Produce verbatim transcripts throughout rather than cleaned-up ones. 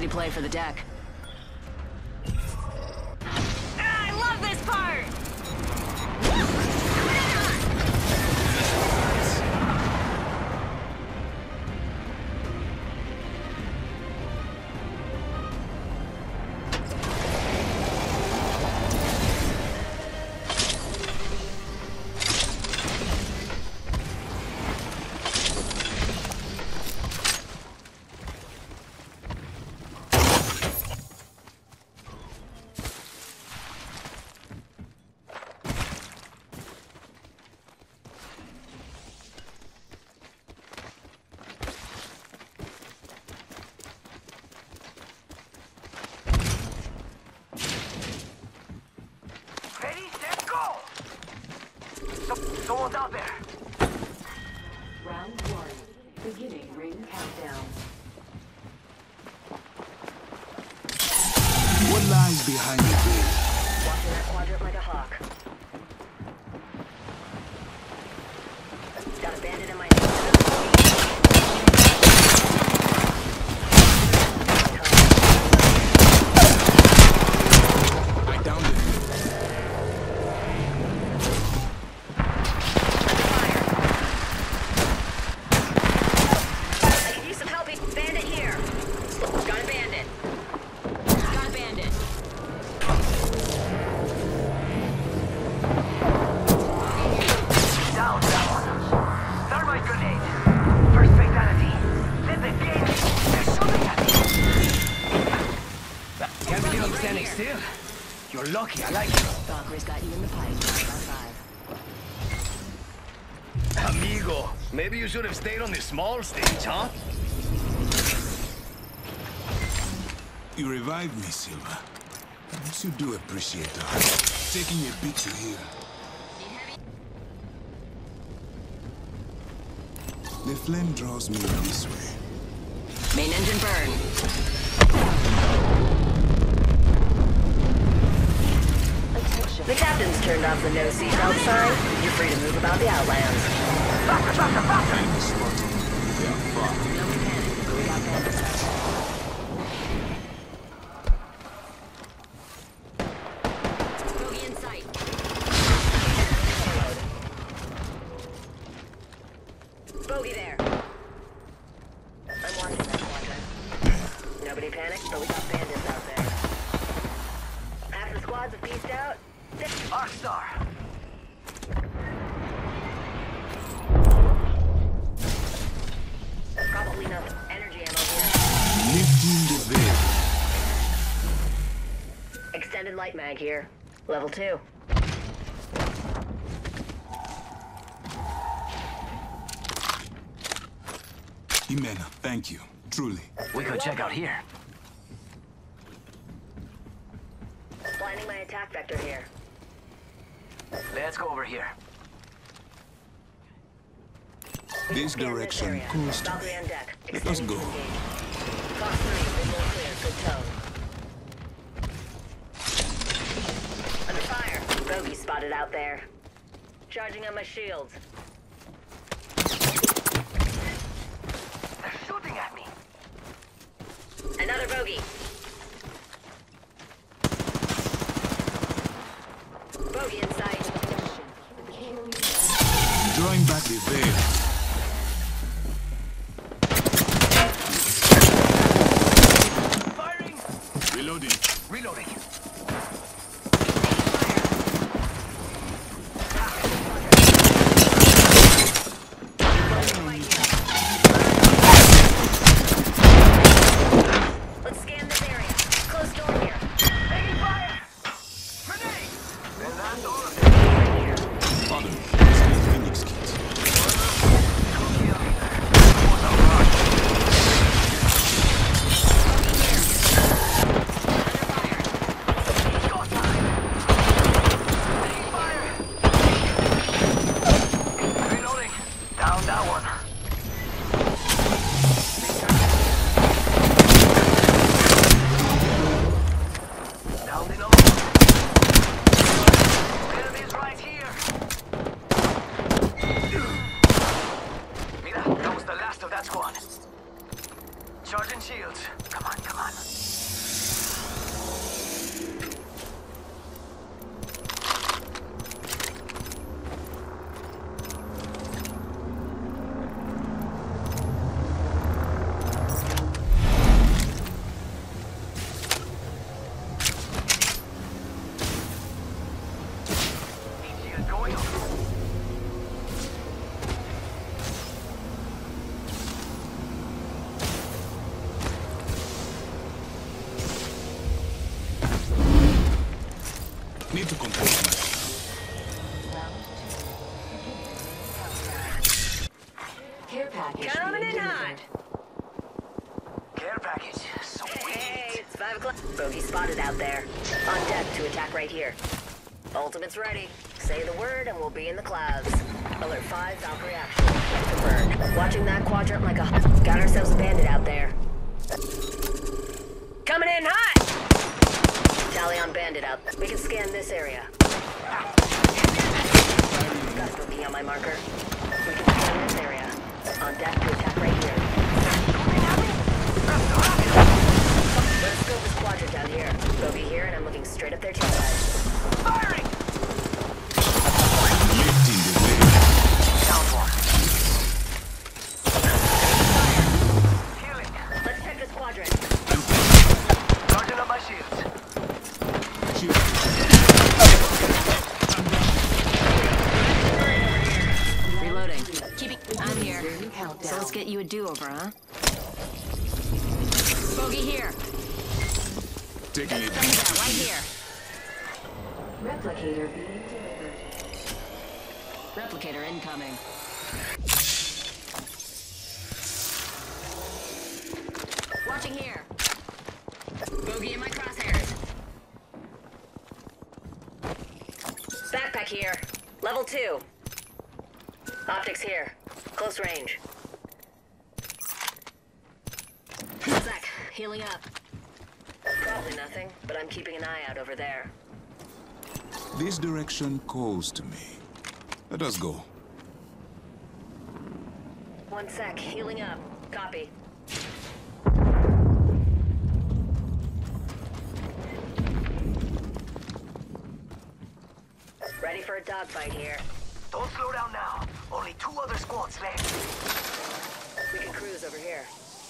intensity play for the deck. Ah, I love this part! Someone's out there. Round one. Beginning ring countdown. What lies behind the veil? Watching that quadrant like a hawk. Got a bandit in my I downed it. Still, you're lucky. I like it. Valkyrie's got you in the pipe. Five, five. Amigo, maybe you should have stayed on the small stage, huh? You revived me, Silva. Perhaps you do appreciate that. Taking a beat to heal. The flame draws me this way. Main engine burn. The captain's turned off the no seatbelt sign. You're free to move about the Outlands. Faster, faster, faster! I'm spotted. They are far. No panic, but we got bandits. Bogey in sight. Bogey there. I'm watching that quadrant. Nobody panicked, but we got bandits out there. Half the squads have pieced out. Arkstar! Probably enough energy ammo here. Lifting the veil. Extended light mag here. Level two. Jimena, thank you. Truly. We could check out here. Finding my attack vector here. Let's go over here. This Scan direction area. calls to Valkyrie me. on deck. Let us Extending go. to engage. Fox three, visual clear. Good tone. Under fire. Bogey spotted out there. Charging on my shields. They're shooting at me. Another bogey. Bogey in sight. Drawing back the veil. Firing! Reloading. Reloading. Let's scan this area. Close door here. Taking fire! Grenade! And that's all of it. Right here. Follow me. This is the Phoenix kit. Reloading. Down that one. Down the other one. Enemies right here. Care package Coming being in hot. delivered. Care package. Sweet. Hey, it's five o'clock. Bogey spotted out there. On deck to attack right here. Ultimate's ready. Say the word and we'll be in the clouds. Alert five, Valkyrie action. Confirmed. Watching that quadrant like a... Got ourselves a bandit out there. Coming in hot! Tally on bandit out. We can scan this area. Got a bogey on my marker. We can scan this area. On deck to attack right here. Let's go this quadrant down here. Bogey here, and I'm looking straight up their tailpipe. Firing! Lifting the way. Down one. Healing. Let's check this quadrant. Charging up my shields. Shield. Reloading. Keeping. I'm here. So let's get you a do-over, huh? Bogey here. Taking it. Thumbs out, right here. Replicator being delivered. Replicator incoming. Watching here. Bogey in my crosshairs. Backpack here. Level two. Optics here. Close range. Zach, healing up. Probably nothing, but I'm keeping an eye out over there. This direction calls to me. Let us go. One sec. Healing up. Copy. Ready for a dogfight here. Don't slow down now. Only two other squads left. We can cruise over here.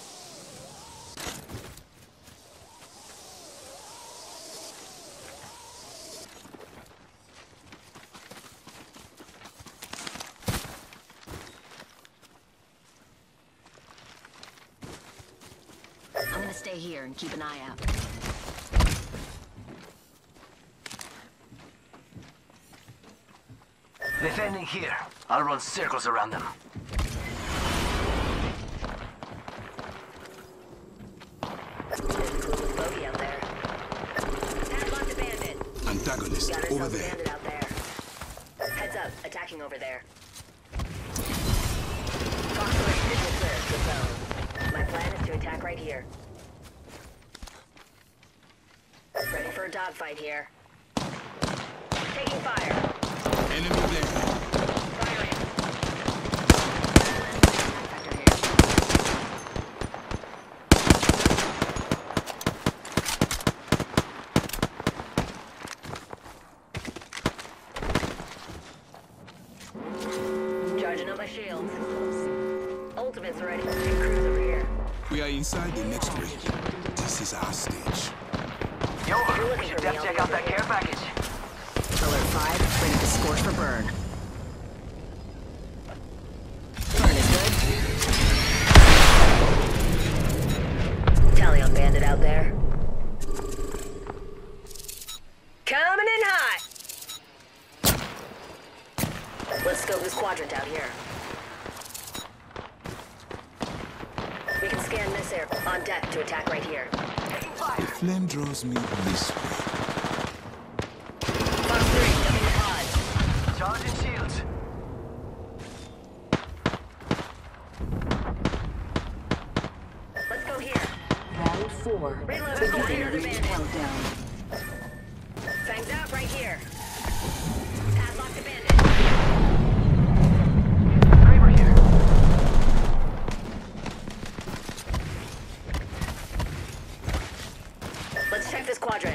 I'm gonna stay here and keep an eye out. Defending here. I'll run circles around them. There's a clueless bogey out there. Padlocked a bandit. Antagonist Got over ourselves a there. bandit out there. Heads up. Attacking over there. Fox three, visual clear. Good zone. My plan is to attack right here. Ready for a dogfight here. Taking fire. Enemy there. Firing. Factor here. Charging up my shields. Ultimate's ready. And cruise over here. We are inside the next ring. This is our stage. Yo, You're looking we should for me, def I'll check be out over that here. care package. Alert five, ready to scorch for burn. Burn is good. Tally on bandit out there. Coming in hot. Let's scope this quadrant out here. We can scan this area. On deck to attack right here. Taking The fire. flame draws me this way. Fox three, jumping the pods. Charging shields. Let's go here. Round four. Reload. Beginning Another ring bandit. countdown. Fangs out right here. Padlock the bandit. Kraber here. Let's check this quadrant.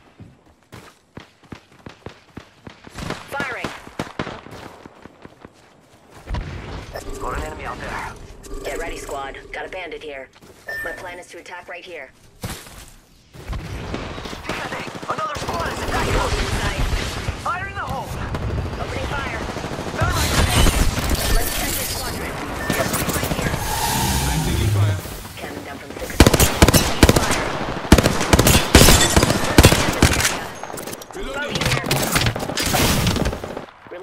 Firing. Got an enemy out there. Get ready, squad. Got a bandit here. My plan is to attack right here. Fíjate, another squad is attacking us. Inside. Fire in the hole. Opening fire. Thermite grenade. Let's check this quadrant. Right here. I'm taking fire. Cannon down from six. Taking fire. Let's scan this area. Reloading. Bogey here.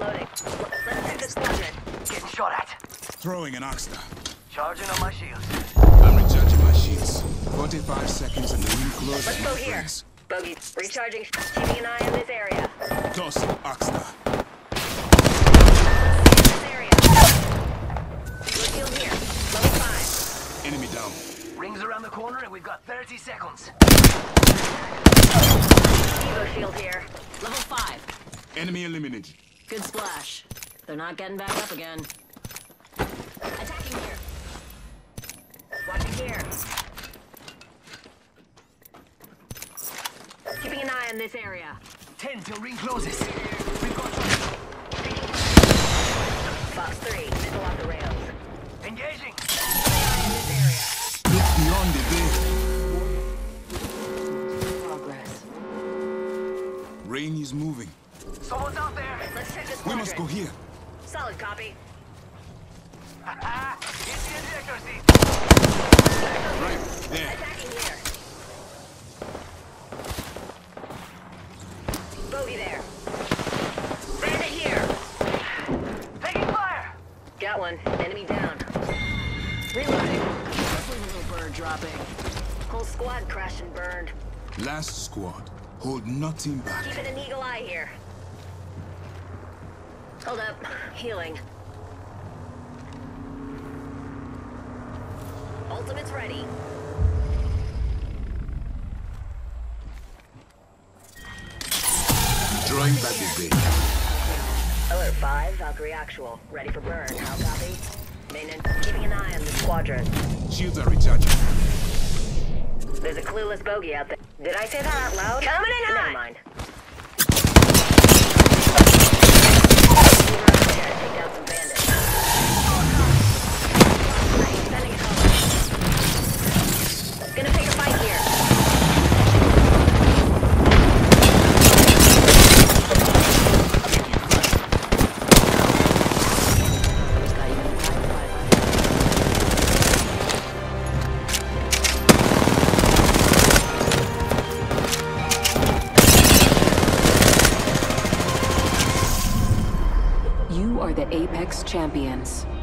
Reloading. Let's check this quadrant. Getting shot at. Throwing an Oxstar. Charging on my shields. I'm recharging my shields. forty-five seconds and the ring closes. Let's go here. Bogey, recharging. Keeping an eye on this area. Tossing Oxstar. This area. Good shield here. Level five. Enemy down. Rings around the corner and we've got thirty seconds. Evo shield here. Level five. Enemy eliminated. Good splash. They're not getting back up again. Attacking here. Watching here. Keeping an eye on this area. Ten till ring closes. We've got trouble. Fox three, missile off the rails. Engaging. In this area. Look beyond the veil. Progress. Rain is moving. Someone's out there. Let's check this We quadrant. must go here. Solid copy. Haha. It's the ejector seat. Right there. Attacking here. Bogey there. Bandit here. Taking fire. Got one. Enemy down. Reloading. Lovely little bird dropping. Whole squad crashed and burned. Last squad. Hold nothing back. Keeping an eagle eye here. Hold up. Healing. Ultimate's ready. Drawing back the veil. Alert five, Valkyrie actual. Ready for burn. How copy? Maintenance. Keeping an eye on the squadron. Shields are recharging. There's a clueless bogey out there. Did I say that out loud? Coming in hot! Never mind. Take down some bandits. Sending cover. Gonna take a fight here. You are the Apex Champions.